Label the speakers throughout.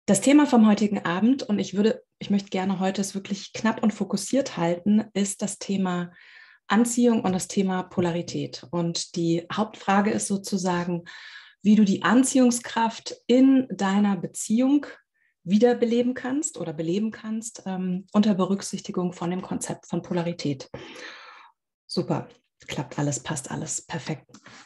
Speaker 1: Das Thema vom heutigen Abend, und ich möchte gerne heute es wirklich knapp und fokussiert halten, ist das Thema Anziehung und das Thema Polarität. Und die Hauptfrage ist sozusagen, wie du die Anziehungskraft in deiner Beziehung wiederbeleben kannst oder beleben kannst, unter Berücksichtigung von dem Konzept von Polarität. Super, klappt alles, passt alles, perfekt.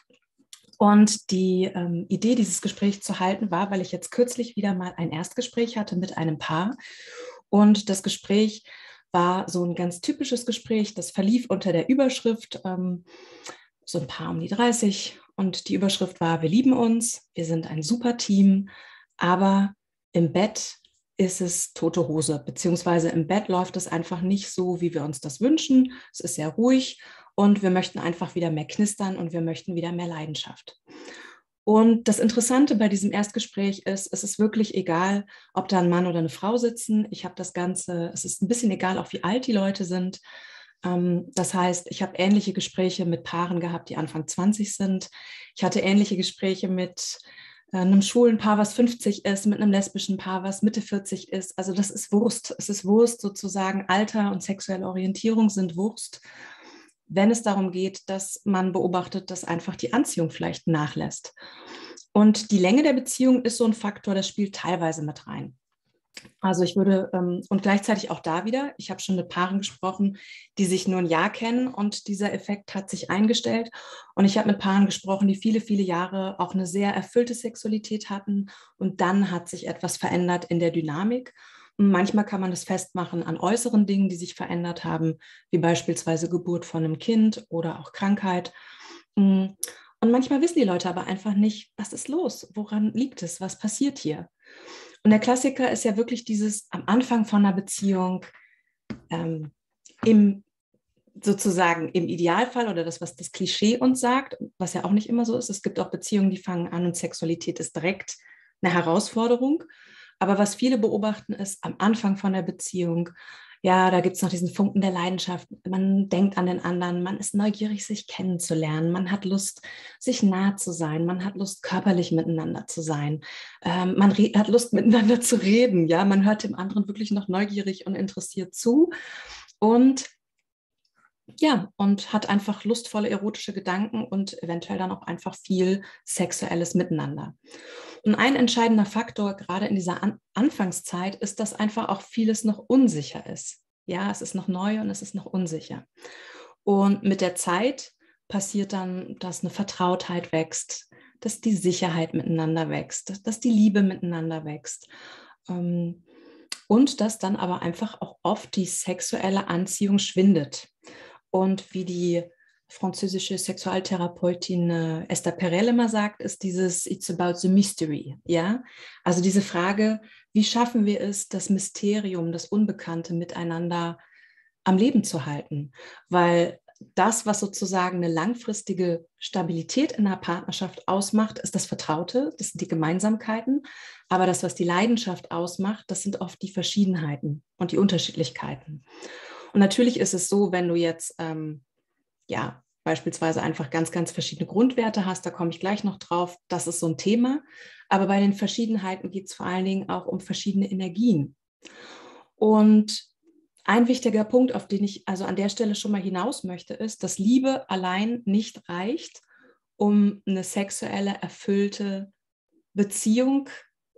Speaker 1: Und die Idee, dieses Gespräch zu halten, war, weil ich jetzt kürzlich wieder mal ein Erstgespräch hatte mit einem Paar. Und das Gespräch war so ein ganz typisches Gespräch. Das verlief unter der Überschrift, so ein Paar um die 30. Und die Überschrift war: Wir lieben uns, wir sind ein super Team, aber im Bett ist es tote Hose, beziehungsweise im Bett läuft es einfach nicht so, wie wir uns das wünschen. Es ist sehr ruhig. Und wir möchten einfach wieder mehr knistern und wir möchten wieder mehr Leidenschaft. Und das Interessante bei diesem Erstgespräch ist, es ist wirklich egal, ob da ein Mann oder eine Frau sitzen. Ich habe das Ganze, es ist ein bisschen egal, auch wie alt die Leute sind. Das heißt, ich habe ähnliche Gespräche mit Paaren gehabt, die Anfang 20 sind. Ich hatte ähnliche Gespräche mit einem schwulen Paar, was 50 ist, mit einem lesbischen Paar, was Mitte 40 ist. Also das ist Wurst. Es ist Wurst sozusagen. Alter und sexuelle Orientierung sind Wurst, wenn es darum geht, dass man beobachtet, dass einfach die Anziehung vielleicht nachlässt. Und die Länge der Beziehung ist so ein Faktor, das spielt teilweise mit rein. Also ich würde, und gleichzeitig auch da wieder, ich habe schon mit Paaren gesprochen, die sich nur ein Jahr kennen und dieser Effekt hat sich eingestellt. Und ich habe mit Paaren gesprochen, die viele, viele Jahre auch eine sehr erfüllte Sexualität hatten und dann hat sich etwas verändert in der Dynamik. Und manchmal kann man das festmachen an äußeren Dingen, die sich verändert haben, wie beispielsweise Geburt von einem Kind oder auch Krankheit. Und manchmal wissen die Leute aber einfach nicht, was ist los, woran liegt es, was passiert hier. Und der Klassiker ist ja wirklich dieses am Anfang von einer Beziehung, im sozusagen im Idealfall oder das, was das Klischee uns sagt, was ja auch nicht immer so ist. Es gibt auch Beziehungen, die fangen an und Sexualität ist direkt eine Herausforderung. Aber was viele beobachten, ist am Anfang von der Beziehung, ja, da gibt es noch diesen Funken der Leidenschaft. Man denkt an den anderen, man ist neugierig, sich kennenzulernen, man hat Lust, sich nah zu sein, man hat Lust, körperlich miteinander zu sein, man hat Lust, miteinander zu reden, ja, man hört dem anderen wirklich noch neugierig und interessiert zu und ja, und hat einfach lustvolle erotische Gedanken und eventuell dann auch einfach viel sexuelles Miteinander. Und ein entscheidender Faktor gerade in dieser Anfangszeit ist, dass einfach auch vieles noch unsicher ist. Ja, es ist noch neu und es ist noch unsicher. Und mit der Zeit passiert dann, dass eine Vertrautheit wächst, dass die Sicherheit miteinander wächst, dass die Liebe miteinander wächst. Und dass dann aber einfach auch oft die sexuelle Anziehung schwindet. Und wie die französische Sexualtherapeutin Esther Perel immer sagt, ist dieses It's about the mystery. Ja? Also diese Frage, wie schaffen wir es, das Mysterium, das Unbekannte miteinander am Leben zu halten? Weil das, was sozusagen eine langfristige Stabilität in einer Partnerschaft ausmacht, ist das Vertraute, das sind die Gemeinsamkeiten. Aber das, was die Leidenschaft ausmacht, das sind oft die Verschiedenheiten und die Unterschiedlichkeiten. Und natürlich ist es so, wenn du jetzt ja beispielsweise einfach ganz, ganz verschiedene Grundwerte hast, da komme ich gleich noch drauf, das ist so ein Thema. Aber bei den Verschiedenheiten geht es vor allen Dingen auch um verschiedene Energien. Und ein wichtiger Punkt, auf den ich also an der Stelle schon mal hinaus möchte, ist, dass Liebe allein nicht reicht, um eine sexuelle, erfüllte Beziehung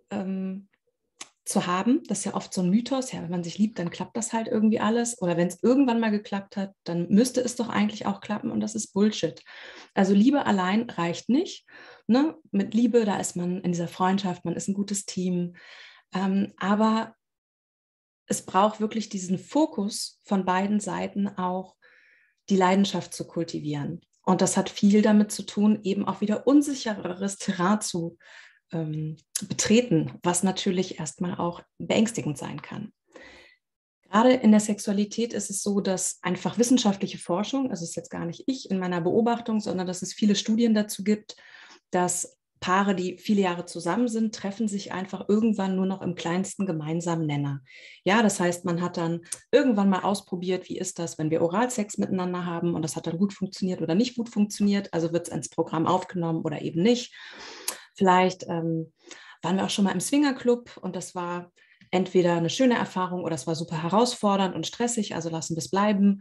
Speaker 1: zu haben. Das ist ja oft so ein Mythos. Ja, wenn man sich liebt, dann klappt das halt irgendwie alles. Oder wenn es irgendwann mal geklappt hat, dann müsste es doch eigentlich auch klappen. Und das ist Bullshit. Also Liebe allein reicht nicht. Ne? Mit Liebe, da ist man in dieser Freundschaft, man ist ein gutes Team. Aber es braucht wirklich diesen Fokus von beiden Seiten auch, die Leidenschaft zu kultivieren. Und das hat viel damit zu tun, eben auch wieder unsichereres Terrain zu betreten, was natürlich erstmal auch beängstigend sein kann. Gerade in der Sexualität ist es so, dass einfach wissenschaftliche Forschung, also es ist jetzt gar nicht ich in meiner Beobachtung, sondern dass es viele Studien dazu gibt, dass Paare, die viele Jahre zusammen sind, treffen sich einfach irgendwann nur noch im kleinsten gemeinsamen Nenner. Ja, das heißt, man hat dann irgendwann mal ausprobiert, wie ist das, wenn wir Oralsex miteinander haben und das hat dann gut funktioniert oder nicht gut funktioniert, also wird es ins Programm aufgenommen oder eben nicht. Vielleicht waren wir auch schon mal im Swingerclub und das war entweder eine schöne Erfahrung oder es war super herausfordernd und stressig, also lassen wir es bleiben.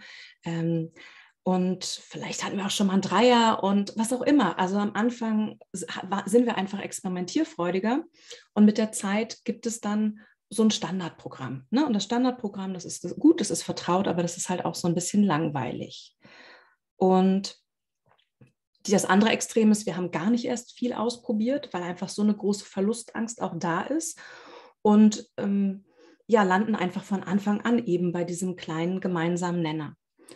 Speaker 1: Und vielleicht hatten wir auch schon mal einen Dreier und was auch immer. Also am Anfang sind wir einfach experimentierfreudiger und mit der Zeit gibt es dann so ein Standardprogramm. Ne? Und das Standardprogramm, das ist gut, das ist vertraut, aber das ist halt auch so ein bisschen langweilig. Und das andere Extrem ist, wir haben gar nicht erst viel ausprobiert, weil einfach so eine große Verlustangst auch da ist und ja, landen einfach von Anfang an eben bei diesem kleinen gemeinsamen Nenner.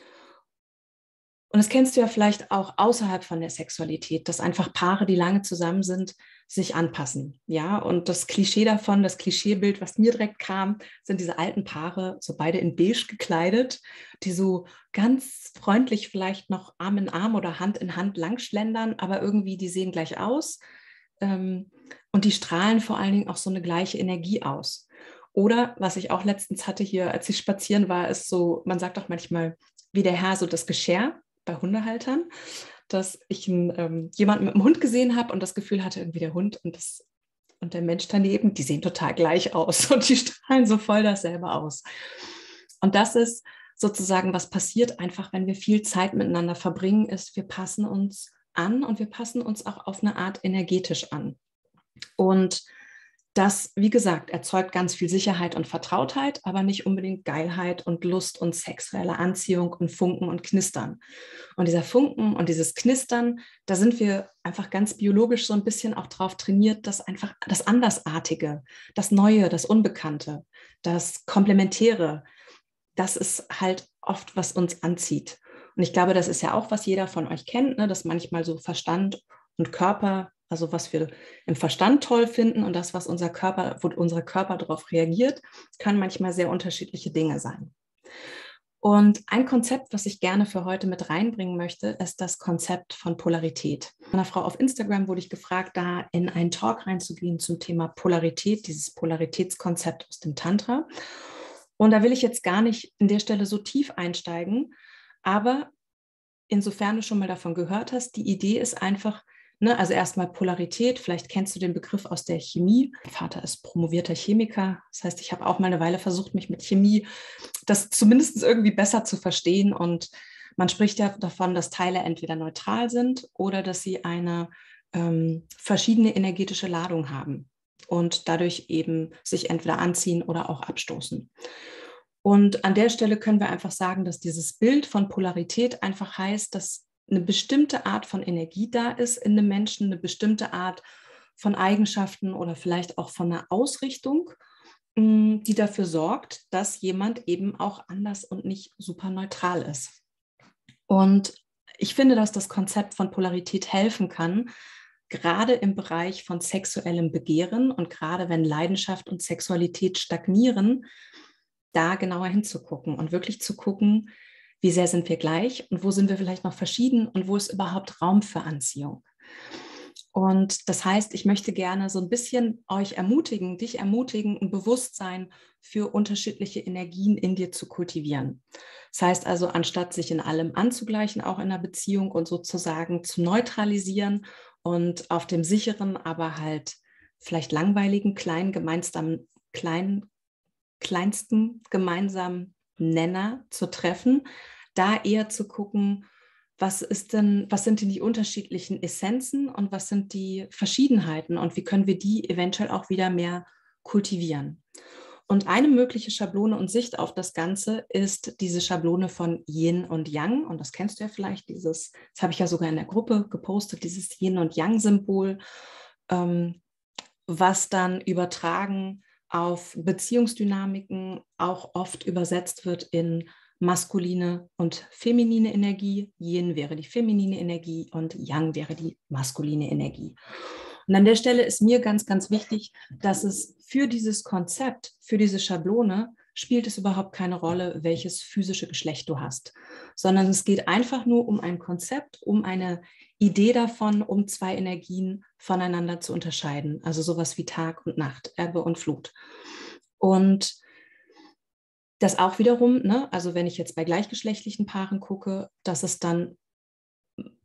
Speaker 1: Und das kennst du ja vielleicht auch außerhalb von der Sexualität, dass einfach Paare, die lange zusammen sind, sich anpassen. Ja, und das Klischee davon, das Klischeebild, was mir direkt kam, sind diese alten Paare, so beide in beige gekleidet, die so ganz freundlich vielleicht noch Arm in Arm oder Hand in Hand langschlendern, aber irgendwie die sehen gleich aus. Und die strahlen vor allen Dingen auch so eine gleiche Energie aus. Oder was ich auch letztens hatte hier, als ich spazieren war, ist so, man sagt auch manchmal, wie der Herr so das Geschirr bei Hundehaltern, dass ich jemanden mit einem Hund gesehen habe und das Gefühl hatte, irgendwie der Hund und der Mensch daneben, die sehen total gleich aus und die strahlen so voll dasselbe aus. Und das ist sozusagen, was passiert einfach, wenn wir viel Zeit miteinander verbringen, ist, wir passen uns an und wir passen uns auch auf eine Art energetisch an. Und das, wie gesagt, erzeugt ganz viel Sicherheit und Vertrautheit, aber nicht unbedingt Geilheit und Lust und sexuelle Anziehung und Funken und Knistern. Und dieser Funken und dieses Knistern, da sind wir einfach ganz biologisch so ein bisschen auch drauf trainiert, dass einfach das Andersartige, das Neue, das Unbekannte, das Komplementäre, das ist halt oft, was uns anzieht. Und ich glaube, das ist ja auch, was jeder von euch kennt, ne? Dass manchmal so Verstand und Körper, also was wir im Verstand toll finden und das, was unser Körper, wo unser Körper darauf reagiert, kann manchmal sehr unterschiedliche Dinge sein. Und ein Konzept, was ich gerne für heute mit reinbringen möchte, ist das Konzept von Polarität. Von einer Frau auf Instagram wurde ich gefragt, da in einen Talk reinzugehen zum Thema Polarität, dieses Polaritätskonzept aus dem Tantra. Und da will ich jetzt gar nicht in der Stelle so tief einsteigen, aber insofern du schon mal davon gehört hast, die Idee ist einfach, ne, also erstmal Polarität, vielleicht kennst du den Begriff aus der Chemie. Mein Vater ist promovierter Chemiker, das heißt, ich habe auch mal eine Weile versucht, mich mit Chemie, das zumindest irgendwie besser zu verstehen und man spricht ja davon, dass Teile entweder neutral sind oder dass sie eine verschiedene energetische Ladung haben und dadurch eben sich entweder anziehen oder auch abstoßen. Und an der Stelle können wir einfach sagen, dass dieses Bild von Polarität einfach heißt, dass eine bestimmte Art von Energie da ist in einem Menschen, eine bestimmte Art von Eigenschaften oder vielleicht auch von einer Ausrichtung, die dafür sorgt, dass jemand eben auch anders und nicht super neutral ist. Und ich finde, dass das Konzept von Polarität helfen kann, gerade im Bereich von sexuellem Begehren und gerade wenn Leidenschaft und Sexualität stagnieren, da genauer hinzugucken und wirklich zu gucken, wie sehr sind wir gleich und wo sind wir vielleicht noch verschieden und wo ist überhaupt Raum für Anziehung. Und das heißt, ich möchte gerne so ein bisschen euch ermutigen, dich ermutigen, ein Bewusstsein für unterschiedliche Energien in dir zu kultivieren. Das heißt also, anstatt sich in allem anzugleichen, auch in einer Beziehung und sozusagen zu neutralisieren und auf dem sicheren, aber halt vielleicht langweiligen, kleinsten gemeinsamen Nenner zu treffen, da eher zu gucken, was sind denn die unterschiedlichen Essenzen und was sind die Verschiedenheiten und wie können wir die eventuell auch wieder mehr kultivieren. Und eine mögliche Schablone und Sicht auf das Ganze ist diese Schablone von Yin und Yang. Und das kennst du ja vielleicht, das habe ich ja sogar in der Gruppe gepostet, dieses Yin und Yang-Symbol, was dann übertragen auf Beziehungsdynamiken auch oft übersetzt wird in maskuline und feminine Energie. Yin wäre die feminine Energie und Yang wäre die maskuline Energie. Und an der Stelle ist mir ganz, ganz wichtig, dass es für dieses Konzept, für diese Schablone, spielt es überhaupt keine Rolle, welches physische Geschlecht du hast, sondern es geht einfach nur um ein Konzept, um eine Idee davon, um zwei Energien voneinander zu unterscheiden. Also sowas wie Tag und Nacht, Ebbe und Flut. Und das auch wiederum, ne, also wenn ich jetzt bei gleichgeschlechtlichen Paaren gucke, dass es dann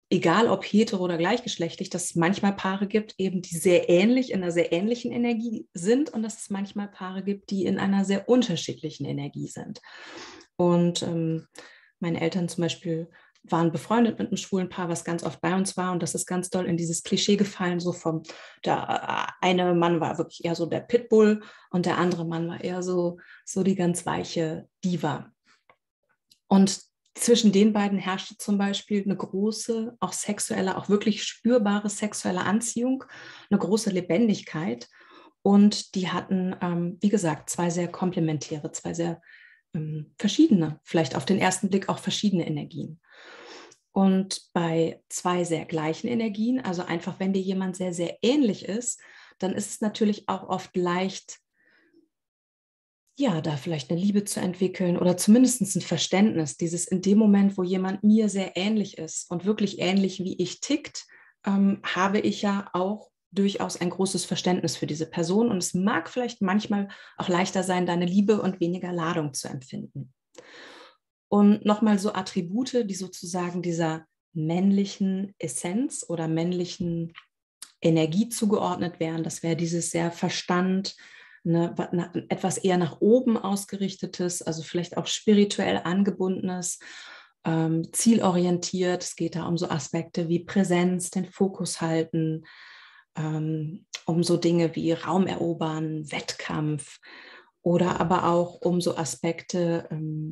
Speaker 1: egal ob hetero oder gleichgeschlechtlich, dass es manchmal Paare gibt, eben die sehr ähnlich, in einer sehr ähnlichen Energie sind und dass es manchmal Paare gibt, die in einer sehr unterschiedlichen Energie sind. Und meine Eltern zum Beispiel waren befreundet mit einem schwulen Paar, was ganz oft bei uns war. Und das ist ganz doll in dieses Klischee gefallen, so der eine Mann war wirklich eher so der Pitbull und der andere Mann war eher so die ganz weiche Diva. Und zwischen den beiden herrschte zum Beispiel eine große, auch sexuelle, auch wirklich spürbare sexuelle Anziehung, eine große Lebendigkeit. Und die hatten, wie gesagt, zwei sehr komplementäre, zwei sehr verschiedene, vielleicht auf den ersten Blick auch verschiedene Energien. Und bei zwei sehr gleichen Energien, also einfach, wenn dir jemand sehr, sehr ähnlich ist, dann ist es natürlich auch oft leicht, ja, da vielleicht eine Liebe zu entwickeln oder zumindest ein Verständnis, dieses in dem Moment, wo jemand mir sehr ähnlich ist und wirklich ähnlich wie ich tickt, habe ich ja auch durchaus ein großes Verständnis für diese Person und es mag vielleicht manchmal auch leichter sein, deine Liebe und weniger Ladung zu empfinden. Und nochmal so Attribute, die sozusagen dieser männlichen Essenz oder männlichen Energie zugeordnet wären. Das wäre dieses sehr Verstand, etwas eher nach oben ausgerichtetes, also vielleicht auch spirituell angebundenes, zielorientiert. Es geht da um so Aspekte wie Präsenz, den Fokus halten, um so Dinge wie Raum erobern, Wettkampf oder aber auch um so Aspekte,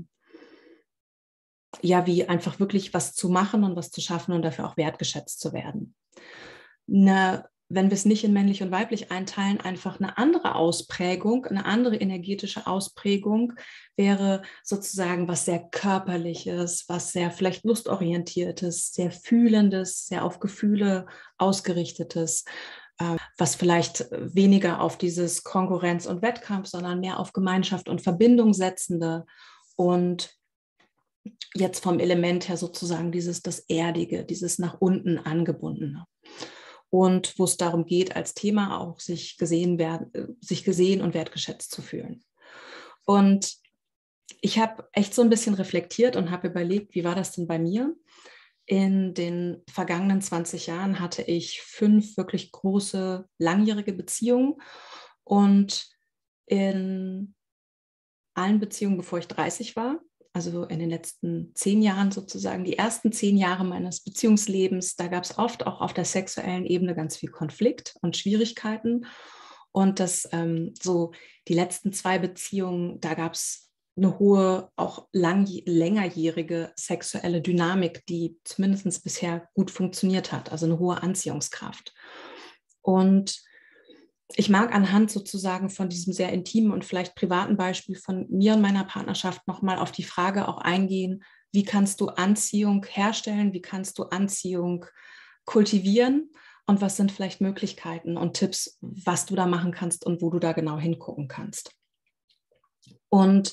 Speaker 1: ja, wie einfach wirklich was zu machen und was zu schaffen und dafür auch wertgeschätzt zu werden. Wenn wir es nicht in männlich und weiblich einteilen, einfach eine andere Ausprägung, eine andere energetische Ausprägung wäre sozusagen was sehr Körperliches, was sehr vielleicht lustorientiertes, sehr Fühlendes, sehr auf Gefühle ausgerichtetes, was vielleicht weniger auf dieses Konkurrenz und Wettkampf, sondern mehr auf Gemeinschaft und Verbindung setzende und jetzt vom Element her sozusagen das Erdige, dieses nach unten angebundene. Und wo es darum geht, als Thema auch sich gesehen und wertgeschätzt zu fühlen. Und ich habe echt so ein bisschen reflektiert und habe überlegt, wie war das denn bei mir? In den vergangenen 20 Jahren hatte ich 5 wirklich große, langjährige Beziehungen und in allen Beziehungen, bevor ich 30 war, also in den letzten 10 Jahren sozusagen, die ersten 10 Jahre meines Beziehungslebens, da gab es oft auch auf der sexuellen Ebene ganz viel Konflikt und Schwierigkeiten. Und so die letzten 2 Beziehungen, da gab es eine hohe, auch längerjährige sexuelle Dynamik, die zumindest bisher gut funktioniert hat, also eine hohe Anziehungskraft. Und ich mag anhand sozusagen von diesem sehr intimen und vielleicht privaten Beispiel von mir und meiner Partnerschaft nochmal auf die Frage auch eingehen, wie kannst du Anziehung herstellen, wie kannst du Anziehung kultivieren und was sind vielleicht Möglichkeiten und Tipps, was du da machen kannst und wo du da genau hingucken kannst. Und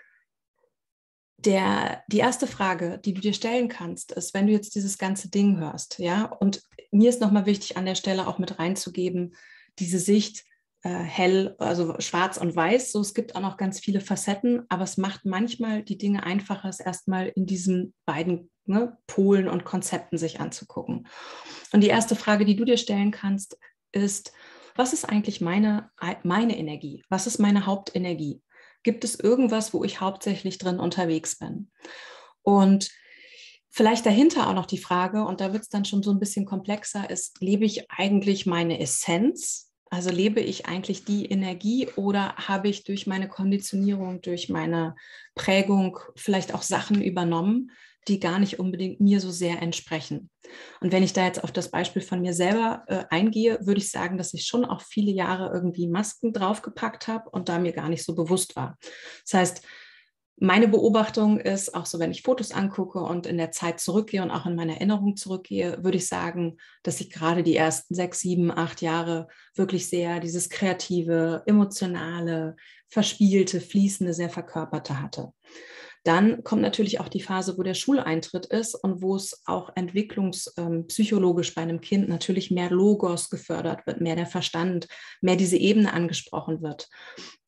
Speaker 1: die erste Frage, die du dir stellen kannst, ist, wenn du jetzt dieses ganze Ding hörst, ja, und mir ist nochmal wichtig, an der Stelle auch mit reinzugeben, diese Sicht hell, also schwarz und weiß, so es gibt auch noch ganz viele Facetten, aber es macht manchmal die Dinge einfacher, es erstmal in diesen beiden Polen und Konzepten sich anzugucken. Und die erste Frage, die du dir stellen kannst, ist, was ist eigentlich meine Energie? Was ist meine Hauptenergie? Gibt es irgendwas, wo ich hauptsächlich drin unterwegs bin? Und vielleicht dahinter auch noch die Frage, und da wird es dann schon so ein bisschen komplexer, ist, lebe ich eigentlich meine Essenz? Also lebe ich eigentlich die Energie oder habe ich durch meine Konditionierung, durch meine Prägung vielleicht auch Sachen übernommen, die gar nicht unbedingt mir so sehr entsprechen? Und wenn ich da jetzt auf das Beispiel von mir selber eingehe, würde ich sagen, dass ich schon auch viele Jahre irgendwie Masken draufgepackt habe und da mir gar nicht so bewusst war. Das heißt, meine Beobachtung ist, auch so wenn ich Fotos angucke und in der Zeit zurückgehe und auch in meine Erinnerung zurückgehe, würde ich sagen, dass ich gerade die ersten 6, 7, 8 Jahre wirklich sehr dieses kreative, emotionale, verspielte, fließende, sehr verkörperte hatte. Dann kommt natürlich auch die Phase, wo der Schuleintritt ist und wo es auch entwicklungspsychologisch bei einem Kind natürlich mehr Logos gefördert wird, mehr der Verstand, mehr diese Ebene angesprochen wird.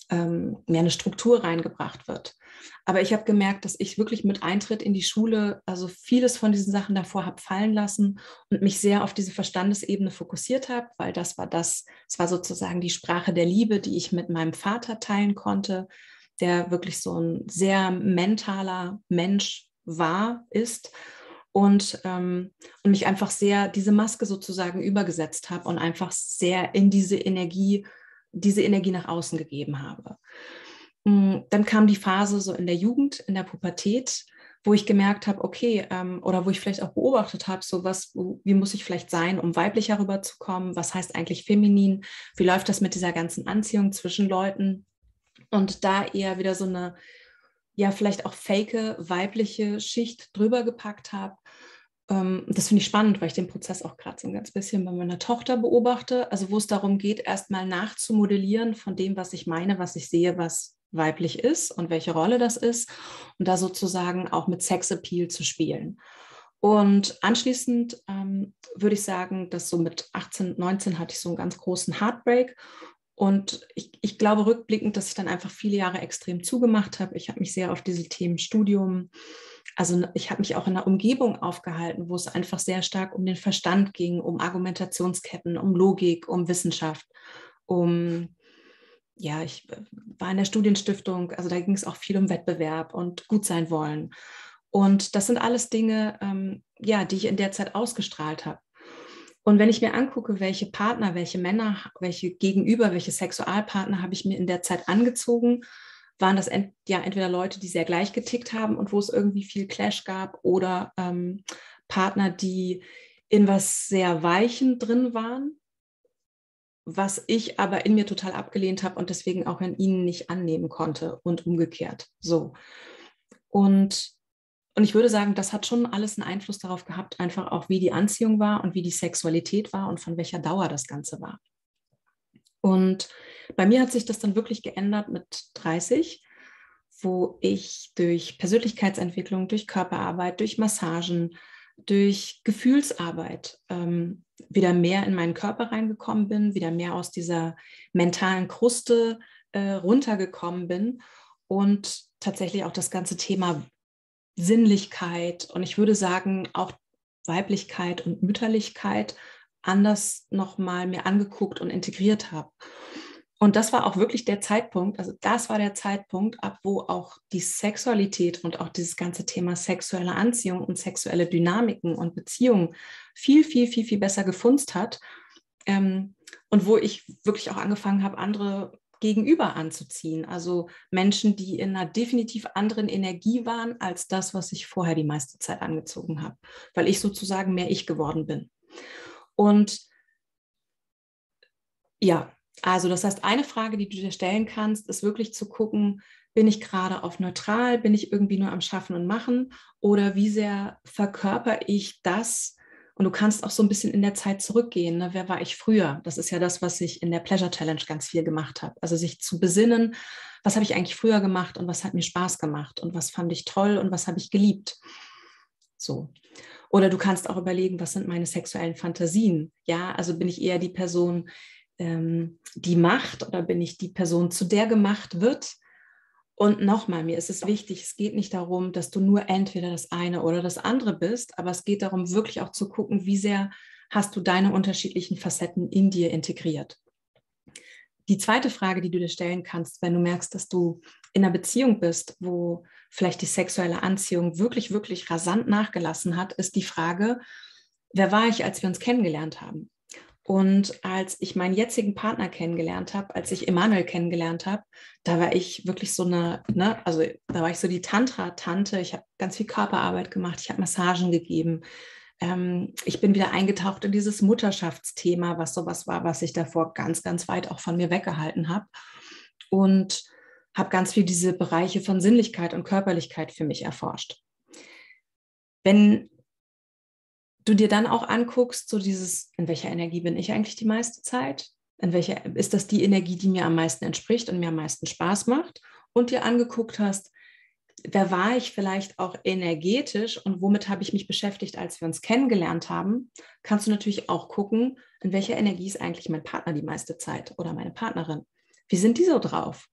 Speaker 1: mehr eine Struktur reingebracht wird. Aber ich habe gemerkt, dass ich wirklich mit Eintritt in die Schule, also vieles von diesen Sachen davor habe fallen lassen und mich sehr auf diese Verstandesebene fokussiert habe, weil es war sozusagen die Sprache der Liebe, die ich mit meinem Vater teilen konnte, der wirklich so ein sehr mentaler Mensch ist und mich einfach sehr diese Maske sozusagen übergesetzt habe und einfach sehr in diese Energie nach außen gegeben habe. Dann kam die Phase so in der Jugend, in der Pubertät, wo ich gemerkt habe, okay, oder wo ich vielleicht auch beobachtet habe, wie muss ich vielleicht sein, um weiblicher rüberzukommen? Was heißt eigentlich feminin? Wie läuft das mit dieser ganzen Anziehung zwischen Leuten? Und da eher wieder so eine, ja, vielleicht auch fake weibliche Schicht drüber gepackt habe. Das finde ich spannend, weil ich den Prozess auch gerade so ein ganz bisschen bei meiner Tochter beobachte, also wo es darum geht, erstmal nachzumodellieren von dem, was ich meine, was ich sehe, was weiblich ist und welche Rolle das ist und da sozusagen auch mit Sexappeal zu spielen. Und anschließend würde ich sagen, dass so mit 18, 19 hatte ich so einen ganz großen Heartbreak. Und ich glaube rückblickend, dass ich dann einfach viele Jahre extrem zugemacht habe. Ich habe mich sehr auf diese Themen Studium, also ich habe mich auch in einer Umgebung aufgehalten, wo es einfach sehr stark um den Verstand ging, um Argumentationsketten, um Logik, um Wissenschaft, ich war in der Studienstiftung, also da ging es auch viel um Wettbewerb und gut sein wollen. Und das sind alles Dinge, die ich in der Zeit ausgestrahlt habe. Und wenn ich mir angucke, welche Partner, welche Männer, welche Sexualpartner habe ich mir in der Zeit angezogen, waren das entweder Leute, die sehr gleich getickt haben und wo es irgendwie viel Clash gab oder Partner, die in was sehr Weichen drin waren, was ich aber in mir total abgelehnt habe und deswegen auch in ihnen nicht annehmen konnte und umgekehrt. So. Und ich würde sagen, das hat schon alles einen Einfluss darauf gehabt, einfach auch wie die Anziehung war und wie die Sexualität war und von welcher Dauer das Ganze war. Und bei mir hat sich das dann wirklich geändert mit 30, wo ich durch Persönlichkeitsentwicklung, durch Körperarbeit, durch Massagen, durch Gefühlsarbeit wieder mehr in meinen Körper reingekommen bin, wieder mehr aus dieser mentalen Kruste runtergekommen bin und tatsächlich auch das ganze Thema Sinnlichkeit und ich würde sagen auch Weiblichkeit und Mütterlichkeit anders nochmal mir angeguckt und integriert habe. Und das war auch wirklich der Zeitpunkt, ab wo auch die Sexualität und auch dieses ganze Thema sexuelle Anziehung und sexuelle Dynamiken und Beziehungen viel, viel, viel, viel besser gefunzt hat. Und wo ich wirklich auch angefangen habe, andere gegenüber anzuziehen. Also Menschen, die in einer definitiv anderen Energie waren als das, was ich vorher die meiste Zeit angezogen habe, weil ich sozusagen mehr ich geworden bin. Und ja, also das heißt, eine Frage, die du dir stellen kannst, ist wirklich zu gucken, bin ich gerade auf neutral, bin ich irgendwie nur am Schaffen und Machen oder wie sehr verkörper ich das? Und du kannst auch so ein bisschen in der Zeit zurückgehen. Ne? Wer war ich früher? Das ist ja das, was ich in der Pleasure Challenge ganz viel gemacht habe. Also sich zu besinnen, was habe ich eigentlich früher gemacht und was hat mir Spaß gemacht und was fand ich toll und was habe ich geliebt. So. Oder du kannst auch überlegen, was sind meine sexuellen Fantasien? Ja, also bin ich eher die Person, die macht oder bin ich die Person, zu der gemacht wird? Und nochmal, mir ist es wichtig, es geht nicht darum, dass du nur entweder das eine oder das andere bist, aber es geht darum, wirklich auch zu gucken, wie sehr hast du deine unterschiedlichen Facetten in dir integriert. Die zweite Frage, die du dir stellen kannst, wenn du merkst, dass du in einer Beziehung bist, wo vielleicht die sexuelle Anziehung wirklich, wirklich rasant nachgelassen hat, ist die Frage, wer war ich, als wir uns kennengelernt haben? Und als ich meinen jetzigen Partner kennengelernt habe, als ich Emanuel kennengelernt habe, da war ich wirklich so da war ich so die Tantra-Tante. Ich habe ganz viel Körperarbeit gemacht, ich habe Massagen gegeben. Ich bin wieder eingetaucht in dieses Mutterschaftsthema, was sowas war, was ich davor ganz, ganz weit auch von mir weggehalten habe. Und habe ganz viel diese Bereiche von Sinnlichkeit und Körperlichkeit für mich erforscht. Wenn du dir dann auch anguckst, so dieses, in welcher Energie bin ich eigentlich die meiste Zeit? In welcher ist das die Energie, die mir am meisten entspricht und mir am meisten Spaß macht? Und dir angeguckt hast, wer war ich vielleicht auch energetisch und womit habe ich mich beschäftigt, als wir uns kennengelernt haben, kannst du natürlich auch gucken, in welcher Energie ist eigentlich mein Partner die meiste Zeit oder meine Partnerin. Wie sind die so drauf?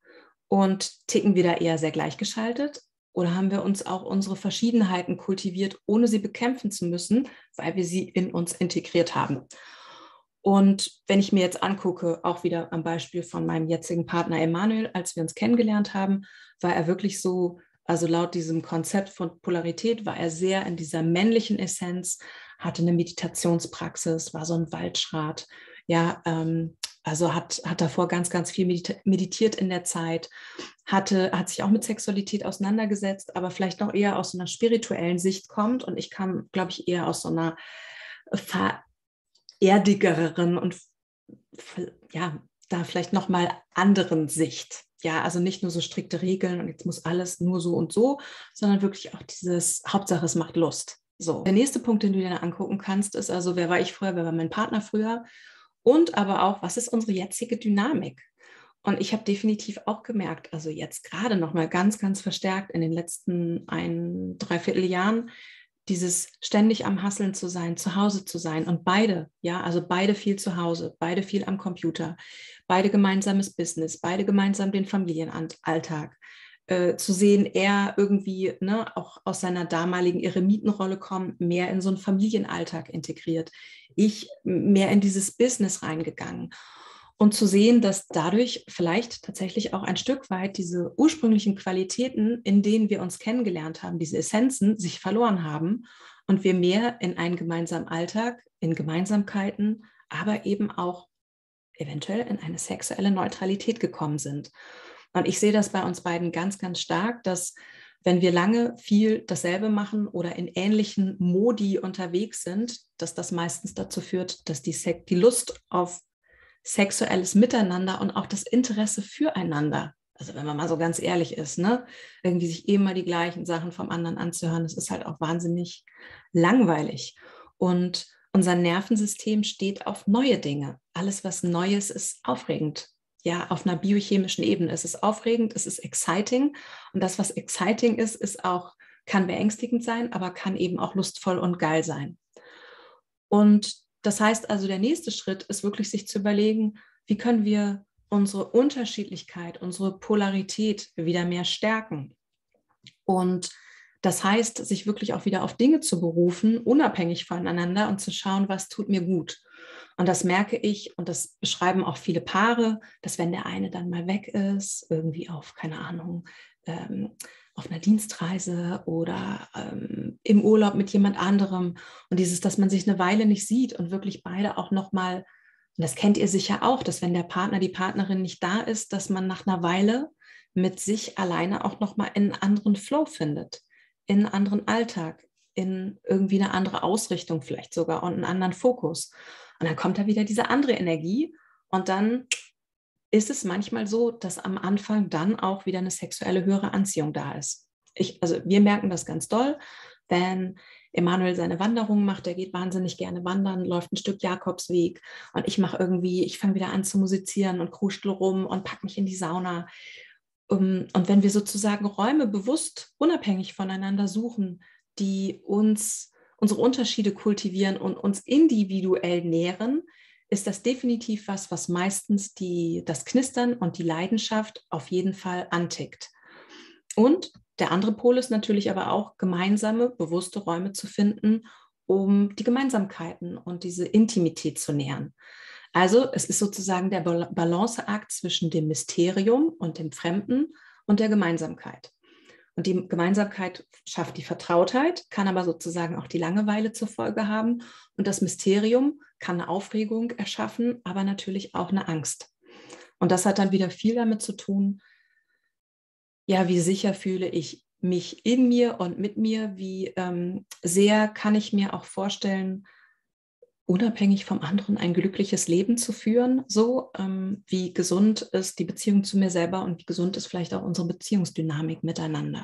Speaker 1: Und ticken wir da eher sehr gleichgeschaltet? Oder haben wir uns auch unsere Verschiedenheiten kultiviert, ohne sie bekämpfen zu müssen, weil wir sie in uns integriert haben? Und wenn ich mir jetzt angucke, auch wieder am Beispiel von meinem jetzigen Partner Emanuel, als wir uns kennengelernt haben, war er wirklich so, also laut diesem Konzept von Polarität war er sehr in dieser männlichen Essenz, hatte eine Meditationspraxis, war so ein Waldschrat, ja, also hat davor ganz, ganz viel meditiert in der Zeit, hat sich auch mit Sexualität auseinandergesetzt, aber vielleicht noch eher aus einer spirituellen Sicht kommt. Und ich kam, glaube ich, eher aus so einer erdigeren und ja, da vielleicht nochmal anderen Sicht. Ja, also nicht nur so strikte Regeln und jetzt muss alles nur so und so, sondern wirklich auch dieses Hauptsache, es macht Lust. So. Der nächste Punkt, den du dir angucken kannst, ist also, wer war ich früher, wer war mein Partner früher und aber auch, was ist unsere jetzige Dynamik? Und ich habe definitiv auch gemerkt, also jetzt gerade nochmal ganz, ganz verstärkt in den letzten 3/4 Jahren, dieses ständig am Hasseln zu sein, zu Hause zu sein und beide, ja, also beide viel zu Hause, beide viel am Computer, beide gemeinsames Business, beide gemeinsam den Familienalltag, zu sehen, er irgendwie auch aus seiner damaligen Eremitenrolle kommen, mehr in so einen Familienalltag integriert, ich mehr in dieses Business reingegangen. Und zu sehen, dass dadurch vielleicht tatsächlich auch ein Stück weit diese ursprünglichen Qualitäten, in denen wir uns kennengelernt haben, diese Essenzen, sich verloren haben und wir mehr in einen gemeinsamen Alltag, in Gemeinsamkeiten, aber eben auch eventuell in eine sexuelle Neutralität gekommen sind. Und ich sehe das bei uns beiden ganz, ganz stark, dass wenn wir lange viel dasselbe machen oder in ähnlichen Modi unterwegs sind, dass das meistens dazu führt, dass die Lust auf sexuelles Miteinander und auch das Interesse füreinander, also wenn man mal so ganz ehrlich ist, irgendwie sich immer die gleichen Sachen vom anderen anzuhören, das ist halt auch wahnsinnig langweilig. Und unser Nervensystem steht auf neue Dinge. Alles, was Neues ist, aufregend. Ja, auf einer biochemischen Ebene ist es aufregend, es ist exciting. Und das, was exciting ist auch, kann beängstigend sein, aber kann eben auch lustvoll und geil sein. Und das heißt also, der nächste Schritt ist wirklich, sich zu überlegen, wie können wir unsere Unterschiedlichkeit, unsere Polarität wieder mehr stärken. Und das heißt, sich wirklich auch wieder auf Dinge zu berufen, unabhängig voneinander und zu schauen, was tut mir gut. Und das merke ich, und das beschreiben auch viele Paare, dass wenn der eine dann mal weg ist, irgendwie auf, keine Ahnung, auf einer Dienstreise oder im Urlaub mit jemand anderem und dass man sich eine Weile nicht sieht und wirklich beide auch nochmal, und das kennt ihr sicher auch, dass wenn der Partner, die Partnerin nicht da ist, dass man nach einer Weile mit sich alleine auch nochmal in einen anderen Flow findet, in einen anderen Alltag, in irgendwie eine andere Ausrichtung vielleicht sogar und einen anderen Fokus. Und dann kommt da wieder diese andere Energie und dann ist es manchmal so, dass am Anfang dann auch wieder eine sexuelle höhere Anziehung da ist. Also wir merken das ganz doll, wenn Emanuel seine Wanderung macht, der geht wahnsinnig gerne wandern, läuft ein Stück Jakobsweg und ich fange wieder an zu musizieren und kruschel rum und pack mich in die Sauna. Und wenn wir sozusagen Räume bewusst unabhängig voneinander suchen, die unsere Unterschiede kultivieren und uns individuell nähren, ist das definitiv was meistens das Knistern und die Leidenschaft auf jeden Fall antickt. Und der andere Pol ist natürlich aber auch, gemeinsame, bewusste Räume zu finden, um die Gemeinsamkeiten und diese Intimität zu nähern. Also es ist sozusagen der Balanceakt zwischen dem Mysterium und dem Fremden und der Gemeinsamkeit. Und die Gemeinsamkeit schafft die Vertrautheit, kann aber sozusagen auch die Langeweile zur Folge haben. Und das Mysterium kann eine Aufregung erschaffen, aber natürlich auch eine Angst. Und das hat dann wieder viel damit zu tun, ja, wie sicher fühle ich mich in mir und mit mir, wie sehr kann ich mir auch vorstellen, unabhängig vom anderen ein glückliches Leben zu führen, so wie gesund ist die Beziehung zu mir selber und wie gesund ist vielleicht auch unsere Beziehungsdynamik miteinander.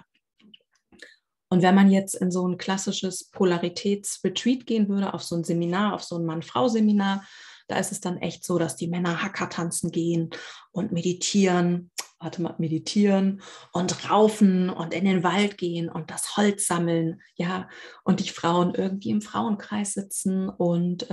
Speaker 1: Und wenn man jetzt in so ein klassisches Polaritätsretreat gehen würde, auf so ein Seminar, auf so ein Mann-Frau-Seminar, da ist es dann echt so, dass die Männer Hacker tanzen gehen und meditieren und raufen und in den Wald gehen und das Holz sammeln, ja, und die Frauen irgendwie im Frauenkreis sitzen und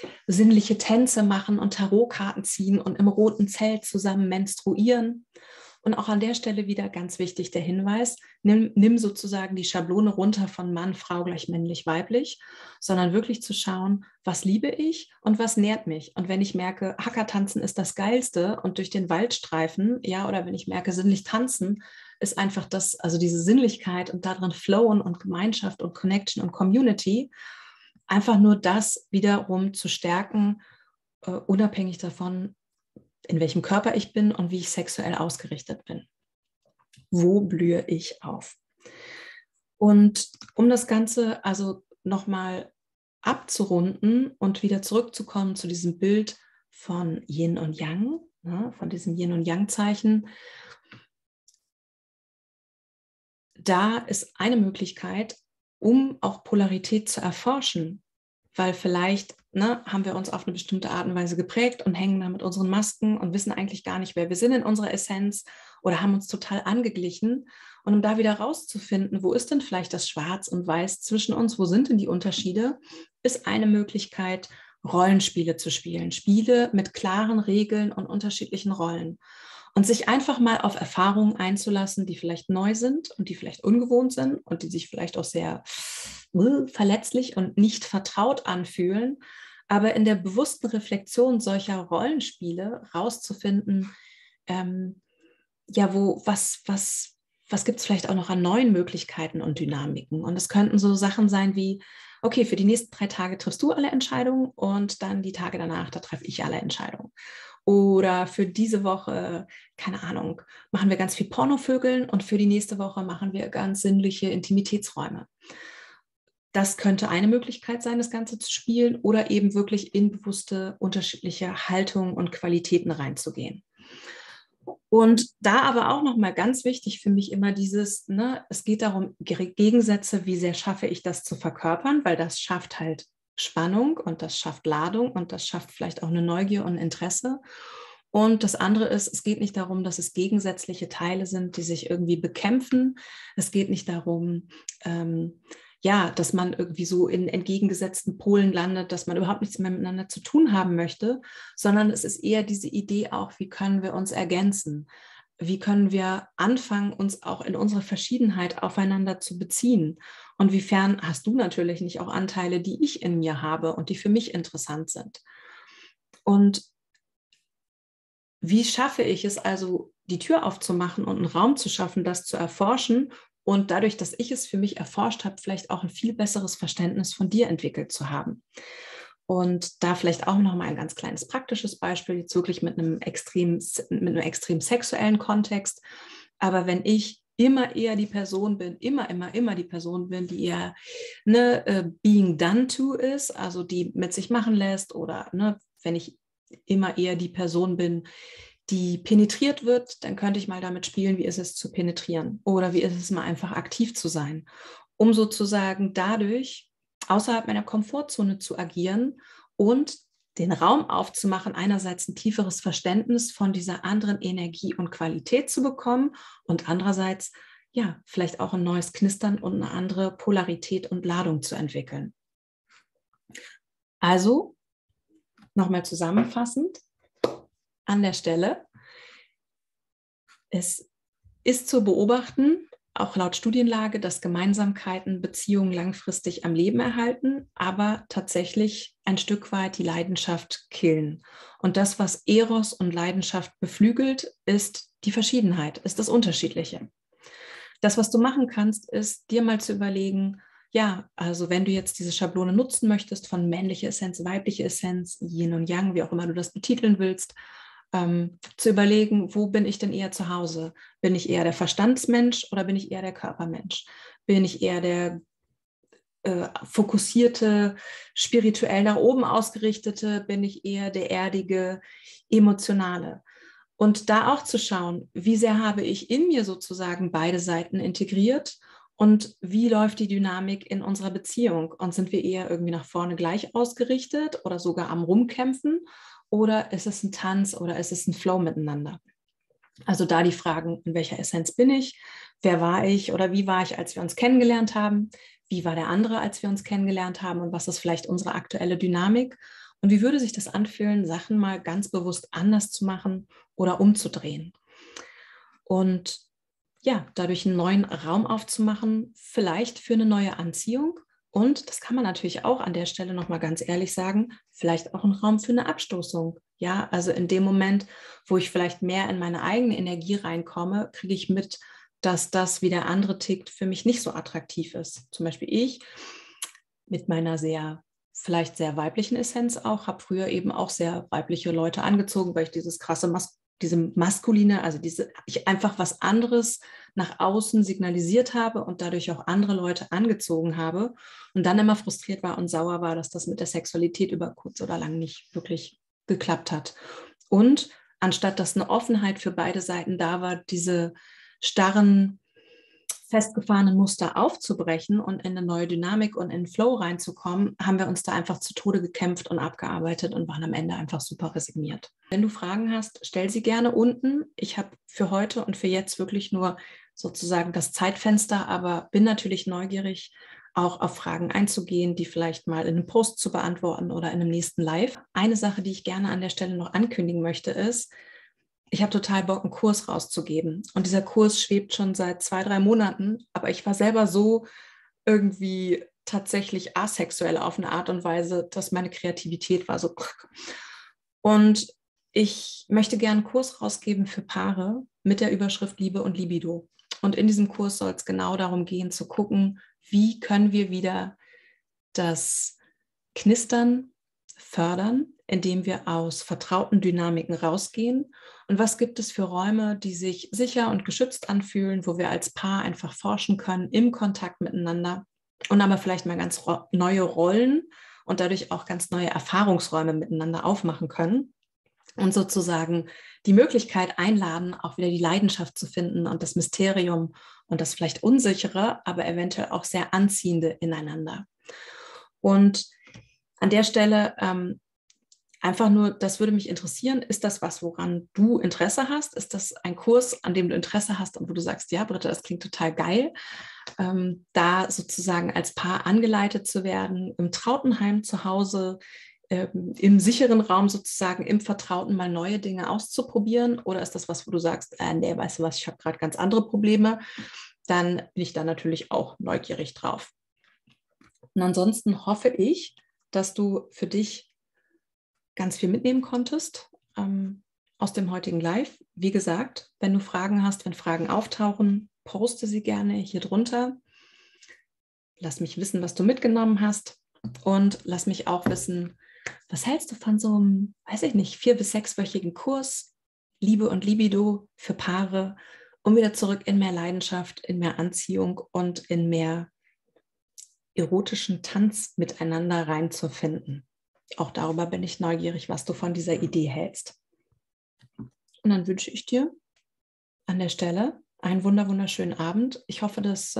Speaker 1: sinnliche Tänze machen und Tarotkarten ziehen und im roten Zelt zusammen menstruieren. Und auch an der Stelle wieder ganz wichtig der Hinweis, nimm sozusagen die Schablone runter von Mann, Frau gleich männlich, weiblich, sondern wirklich zu schauen, was liebe ich und was nährt mich. Und wenn ich merke, Hackertanzen ist das Geilste und durch den Wald streifen, ja, oder wenn ich merke, sinnlich tanzen, ist einfach das, also diese Sinnlichkeit und darin flowen und Gemeinschaft und Connection und Community, einfach nur das wiederum zu stärken, unabhängig davon, in welchem Körper ich bin und wie ich sexuell ausgerichtet bin. Wo blühe ich auf? Und um das Ganze also nochmal abzurunden und wieder zurückzukommen zu diesem Bild von Yin und Yang, ne, von diesem Yin und Yang-Zeichen, da ist eine Möglichkeit, um auch Polarität zu erforschen, weil vielleicht haben wir uns auf eine bestimmte Art und Weise geprägt und hängen da mit unseren Masken und wissen eigentlich gar nicht, wer wir sind in unserer Essenz oder haben uns total angeglichen. Und um da wieder rauszufinden, wo ist denn vielleicht das Schwarz und Weiß zwischen uns, wo sind denn die Unterschiede, ist eine Möglichkeit, Rollenspiele zu spielen. Spiele mit klaren Regeln und unterschiedlichen Rollen. Und sich einfach mal auf Erfahrungen einzulassen, die vielleicht neu sind und die vielleicht ungewohnt sind und die sich vielleicht auch sehr verletzlich und nicht vertraut anfühlen, aber in der bewussten Reflexion solcher Rollenspiele rauszufinden, was gibt es vielleicht auch noch an neuen Möglichkeiten und Dynamiken. Und es könnten so Sachen sein wie, okay, für die nächsten 3 Tage triffst du alle Entscheidungen und dann die Tage danach, da treffe ich alle Entscheidungen. Oder für diese Woche, keine Ahnung, machen wir ganz viel Pornovögeln und für die nächste Woche machen wir ganz sinnliche Intimitätsräume. Das könnte eine Möglichkeit sein, das Ganze zu spielen oder eben wirklich in bewusste unterschiedliche Haltungen und Qualitäten reinzugehen. Und da aber auch nochmal ganz wichtig für mich immer dieses, es geht darum, Gegensätze, wie sehr schaffe ich das zu verkörpern, weil das schafft halt Spannung und das schafft Ladung und das schafft vielleicht auch eine Neugier und Interesse. Und das andere ist, es geht nicht darum, dass es gegensätzliche Teile sind, die sich irgendwie bekämpfen. Es geht nicht darum, dass man irgendwie so in entgegengesetzten Polen landet, dass man überhaupt nichts mehr miteinander zu tun haben möchte, sondern es ist eher diese Idee auch, wie können wir uns ergänzen? Wie können wir anfangen, uns auch in unserer Verschiedenheit aufeinander zu beziehen? Und wiefern hast du natürlich nicht auch Anteile, die ich in mir habe und die für mich interessant sind? Und wie schaffe ich es also, die Tür aufzumachen und einen Raum zu schaffen, das zu erforschen und dadurch, dass ich es für mich erforscht habe, vielleicht auch ein viel besseres Verständnis von dir entwickelt zu haben? Und da vielleicht auch noch mal ein ganz kleines praktisches Beispiel, jetzt wirklich mit einem extrem sexuellen Kontext. Aber wenn ich immer eher die Person bin, immer die Person bin, die eher being done to ist, also die mit sich machen lässt oder wenn ich immer eher die Person bin, die penetriert wird, dann könnte ich mal damit spielen, wie ist es zu penetrieren oder wie ist es mal einfach aktiv zu sein, um sozusagen dadurch außerhalb meiner Komfortzone zu agieren und den Raum aufzumachen, einerseits ein tieferes Verständnis von dieser anderen Energie und Qualität zu bekommen und andererseits vielleicht auch ein neues Knistern und eine andere Polarität und Ladung zu entwickeln. Also nochmal zusammenfassend an der Stelle, es ist zu beobachten, auch laut Studienlage, dass Gemeinsamkeiten Beziehungen langfristig am Leben erhalten, aber tatsächlich ein Stück weit die Leidenschaft killen. Und das, was Eros und Leidenschaft beflügelt, ist die Verschiedenheit, ist das Unterschiedliche. Das, was du machen kannst, ist dir mal zu überlegen, also wenn du jetzt diese Schablone nutzen möchtest von männliche Essenz, weibliche Essenz, Yin und Yang, wie auch immer du das betiteln willst, zu überlegen, wo bin ich denn eher zu Hause? Bin ich eher der Verstandsmensch oder bin ich eher der Körpermensch? Bin ich eher der fokussierte, spirituell nach oben ausgerichtete? Bin ich eher der erdige, emotionale? Und da auch zu schauen, wie sehr habe ich in mir sozusagen beide Seiten integriert und wie läuft die Dynamik in unserer Beziehung? Und sind wir eher irgendwie nach vorne gleich ausgerichtet oder sogar am Rumkämpfen? Oder ist es ein Tanz oder ist es ein Flow miteinander? Also da die Fragen, in welcher Essenz bin ich? Wer war ich oder wie war ich, als wir uns kennengelernt haben? Wie war der andere, als wir uns kennengelernt haben? Und was ist vielleicht unsere aktuelle Dynamik? Und wie würde sich das anfühlen, Sachen mal ganz bewusst anders zu machen oder umzudrehen? und ja, dadurch einen neuen Raum aufzumachen, vielleicht für eine neue Anziehung. Und das kann man natürlich auch an der Stelle nochmal ganz ehrlich sagen, vielleicht auch ein Raum für eine Abstoßung. Ja, also in dem Moment, wo ich vielleicht mehr in meine eigene Energie reinkomme, kriege ich mit, dass das, wie der andere tickt, für mich nicht so attraktiv ist. Zum Beispiel ich mit meiner vielleicht sehr weiblichen Essenz auch, habe früher eben auch sehr weibliche Leute angezogen, weil ich diese maskuline, also ich einfach was anderes nach außen signalisiert habe und dadurch auch andere Leute angezogen habe und dann immer frustriert war und sauer war, dass das mit der Sexualität über kurz oder lang nicht wirklich geklappt hat. Und anstatt dass eine Offenheit für beide Seiten da war, diese starren, festgefahrenen Muster aufzubrechen und in eine neue Dynamik und in den Flow reinzukommen, haben wir uns da einfach zu Tode gekämpft und abgearbeitet und waren am Ende einfach super resigniert. Wenn du Fragen hast, stell sie gerne unten. Ich habe für heute und für jetzt wirklich nur sozusagen das Zeitfenster, aber bin natürlich neugierig, auch auf Fragen einzugehen, die vielleicht mal in einem Post zu beantworten oder in einem nächsten Live. Eine Sache, die ich gerne an der Stelle noch ankündigen möchte, ist, ich habe total Bock, einen Kurs rauszugeben. Und dieser Kurs schwebt schon seit 2, 3 Monaten. Aber ich war selber so irgendwie tatsächlich asexuell auf eine Art und Weise, dass meine Kreativität war so. Und ich möchte gerne einen Kurs rausgeben für Paare mit der Überschrift Liebe und Libido. Und in diesem Kurs soll es genau darum gehen, zu gucken, wie können wir wieder das Knistern fördern, indem wir aus vertrauten Dynamiken rausgehen. Und was gibt es für Räume, die sich sicher und geschützt anfühlen, wo wir als Paar einfach forschen können im Kontakt miteinander und aber vielleicht mal ganz neue Rollen und dadurch auch ganz neue Erfahrungsräume miteinander aufmachen können und sozusagen die Möglichkeit einladen, auch wieder die Leidenschaft zu finden und das Mysterium und das vielleicht unsichere, aber eventuell auch sehr anziehende ineinander. Und an der Stelle einfach nur, das würde mich interessieren, ist das was, woran du Interesse hast? Ist das ein Kurs, an dem du Interesse hast und wo du sagst, ja, Britta, das klingt total geil, da sozusagen als Paar angeleitet zu werden, im Trautenheim zu Hause, im sicheren Raum sozusagen, im Vertrauten mal neue Dinge auszuprobieren? Oder ist das was, wo du sagst, nee, weißt du was, ich habe gerade ganz andere Probleme? Dann bin ich da natürlich auch neugierig drauf. Und ansonsten hoffe ich, dass du für dich ganz viel mitnehmen konntest aus dem heutigen Live. Wie gesagt, wenn du Fragen hast, wenn Fragen auftauchen, poste sie gerne hier drunter. Lass mich wissen, was du mitgenommen hast und lass mich auch wissen, was hältst du von so einem, weiß ich nicht, 4- bis 6-wöchigen Kurs Liebe und Libido für Paare, um wieder zurück in mehr Leidenschaft, in mehr Anziehung und in mehr erotischen Tanz miteinander reinzufinden. Auch darüber bin ich neugierig, was du von dieser Idee hältst. Und dann wünsche ich dir an der Stelle einen wunderschönen Abend. Ich hoffe, dass,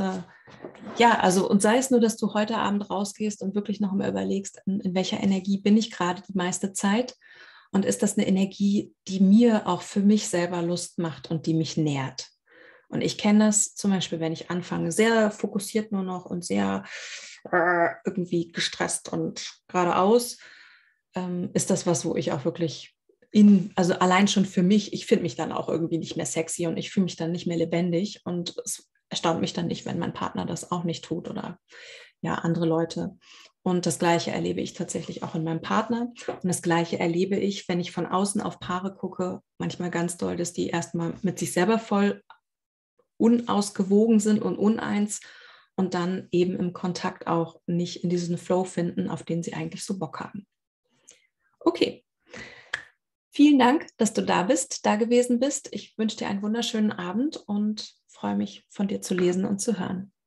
Speaker 1: und sei es nur, dass du heute Abend rausgehst und wirklich noch mal überlegst, in welcher Energie bin ich gerade die meiste Zeit und ist das eine Energie, die mir auch für mich selber Lust macht und die mich nährt. Und ich kenne das zum Beispiel, wenn ich anfange, sehr fokussiert nur noch und sehr irgendwie gestresst und geradeaus, ist das was, wo ich auch wirklich also allein schon für mich, ich finde mich dann auch irgendwie nicht mehr sexy und ich fühle mich dann nicht mehr lebendig und es erstaunt mich dann nicht, wenn mein Partner das auch nicht tut oder ja, andere Leute. Und das Gleiche erlebe ich tatsächlich auch in meinem Partner. Und das Gleiche erlebe ich, wenn ich von außen auf Paare gucke, manchmal ganz doll, dass die erstmal mit sich selber voll unausgewogen sind und uneins und dann eben im Kontakt auch nicht in diesen Flow finden, auf den sie eigentlich so Bock haben. Okay. Vielen Dank, dass du da gewesen bist. Ich wünsche dir einen wunderschönen Abend und freue mich, von dir zu lesen und zu hören.